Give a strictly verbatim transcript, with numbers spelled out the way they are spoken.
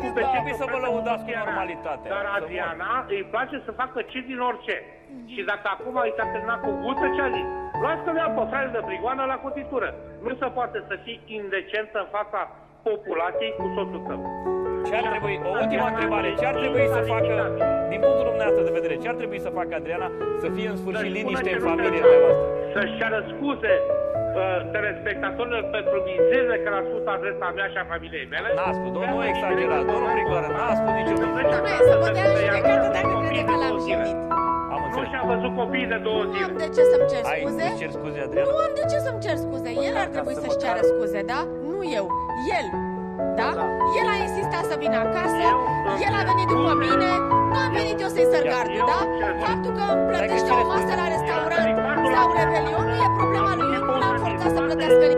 Ar trebui să vă lăudați cu normalitatea. Dar Adriana îi place să facă ce din orice. Și dacă acum i s-a terminat cu gustă, ce a zis? Luați că mi-a pe fraiul de prigoană la cotitură. Nu se poate să fii indecentă în fața populației cu soțul tău. Ce ar trebui, o ultimă întrebare, ce ar trebui să facă, din punctul dumneavoastră de vedere, ce ar trebui să facă Adriana să fie în sfârșit liniște în familie de voastră? Să-și ceară scuze telespectatorilor pentru mizerile care a spus adresa mea și a familiei mele. N-a spus, nu exagerați, domnul Prigoară, n-a spus nicio mizerie. Dom'le, să vă dea în judecată dacă crede că l-am jignit. Nu și-a văzut copiii de două zile. Nu am de ce să-mi cer scuze. Ai cer scuze, Adriana? Nu am de ce să-mi cer scuze. El ar trebui să-și ceară scuze, da? Nu eu. El. Da? El a insistat să vină acasă, el a venit după mine, nu am venit eu să-i sărgardu, da? Faptul că îmi plătește o masă la restaurant sau rebelion nu e problema lui, eu nu l-am forțat să plătească nimic.